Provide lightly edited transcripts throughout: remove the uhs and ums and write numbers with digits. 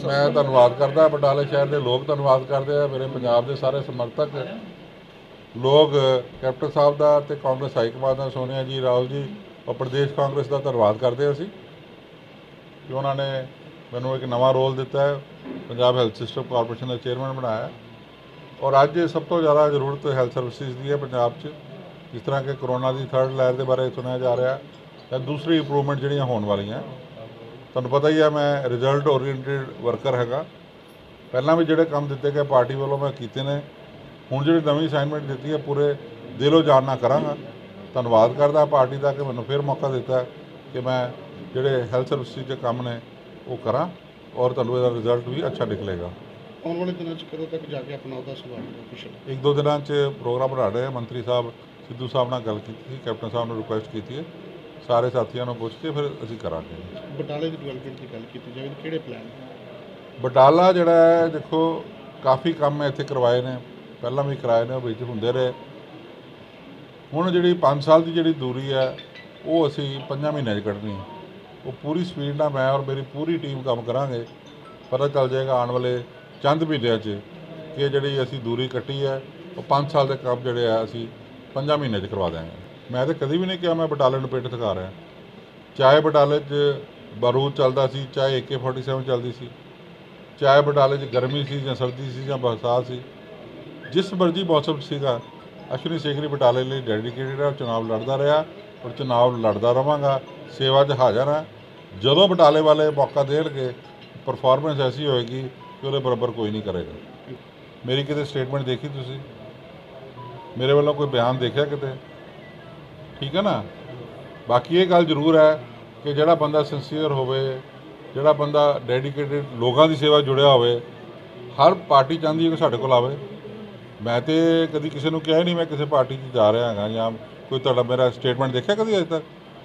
मैं धन्नवाद करता बटाले शहर के लोग धन्नवाद करते हैं, मेरे पंजाब के सारे समर्थक लोग कैप्टन साहब का तो कांग्रेस हाईकमान का सोनिया जी, राहुल जी और प्रदेश कांग्रेस का धन्नवाद करते असी कि उन्होंने मैनू एक नवा रोल दिता है, पंजाब हैल्थ सिस्टम कॉरपोरेशन का चेयरमैन बनाया और अज सब तो ज़्यादा जरूरत हैल्थ सर्विसिज की है पंजाब च। जिस तरह के कोरोना की थर्ड लहर के बारे सुनया जा रहा है, दूसरी इंप्रूवमेंट जिहड़ियां होने वाली हैं। तुहानूं पता ही है मैं रिजल्ट ओरीएंटेड वर्कर हैगा, पहलां भी जिहड़े काम दिते गए पार्टी वालों मैं कीते ने, हुण जिहड़ी नवीं असाइनमेंट दी है पूरे दिलों जान नाल करांगा। धन्नवाद करदा पार्टी का कि मैनूं फिर मौका दिता कि मैं जिहड़े हैल्थ सर्विसिज के काम ने वो करां और तुहानूं इहदा रिजल्ट भी अच्छा निकलेगा। आने वाले दिनों कदों तक जाके अपना अहदा संभालना? एक दो दिनों प्रोग्राम बना रहे हैं। मंत्री साहब सिद्धू साहब नाल गल कीती, कैप्टन साहब ने रिक्वेस्ट की है, सारे साथियों को पुछ के फिर असीं करांगे। बटाले की डिवेलपमेंट की गल की जाए, किहड़े प्लान? बटाला जिहड़ा है देखो काफ़ी काम मैं इत्थे करवाए ने, पहला भी कराए ने, विच हुंदे रहे। हुण जिहड़ी 5 साल की जिहड़ी दूरी है वो असीं 5 महीनों कढ़नी है, वो पूरी स्पीड नाल मैं और मेरी पूरी टीम काम करांगे। पता चल जाएगा आने वाले चंद महीनों कि जिहड़ी असीं दूरी कट्टी है वो 5 साल के काम जिहड़े है असीं 5 महीनों करवा देंगे। मैं तो कभी भी नहीं कहा मैं बटाले नूं पिठ दिखा रहा, चाहे बटाले बारूद चलता सी, चाहे AK-47 चलती सी, चाहे बटाले गर्मी सी या सर्दी सी या बरसात सी, जिस मर्जी मौसम सीगा अश्विनी सेखरी बटाले लिए डेडिकेटेड है, चुनाव लड़ता रहा और चुनाव लड़ता रहांगा। सेवा च हाज़र हाँ, जदों बटाले वाले मौका देणगे परफॉर्मेंस ऐसी होएगी कि उहदे बराबर कोई नहीं करेगा। मेरी किते स्टेटमेंट देखी तुसीं, मेरे वालों कोई बयान देखा किते? ठीक है ना। बाकी ये गल जरूर है कि जिहड़ा बंदा सिंसीयर होवे, जिहड़ा बंदा डेडिकेटेड लोगों की सेवा जुड़िया होवे, हर पार्टी चाहती है कि साडे कोल आवे। मैं तो कभी किसी को कहा ही नहीं मैं किसी पार्टी जा रहा हाँ या कोई तुहाडा मेरा स्टेटमेंट देखा कभी अज तक?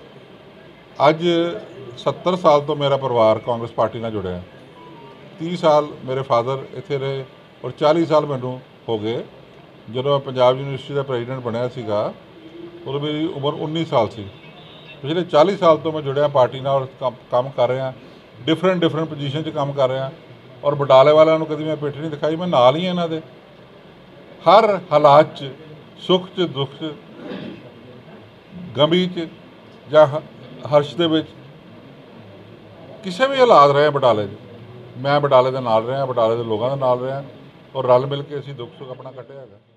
अज 70 साल तो मेरा परिवार कांग्रेस पार्टी नाल जुड़िया, 30 साल मेरे फादर इत्थे रहे और 40 साल मैनू हो गए। जो मैं पंजाब यूनिवर्सिटी का प्रेजिडेंट बनया सीगा उदों मेरी उम्र 19 साल सी। पिछले 40 साल तो मैं जुड़िया पार्टी नाल और काम कर रहा, डिफरेंट पोजीशन च काम कर रहा और बटाले वालों को कभी मैं पिठ नहीं दिखाई। मैं नाल ही इन्हां दे हर हालात च, सुख च दुख च, गमी च या हर्ष दे विच किसी भी हालात रहे बटाले मैं बटाले दे नाल रहा, बटाले के लोगों के नाल रहा और रल मिल के असीं दुख सुख अपना कट्टिया है।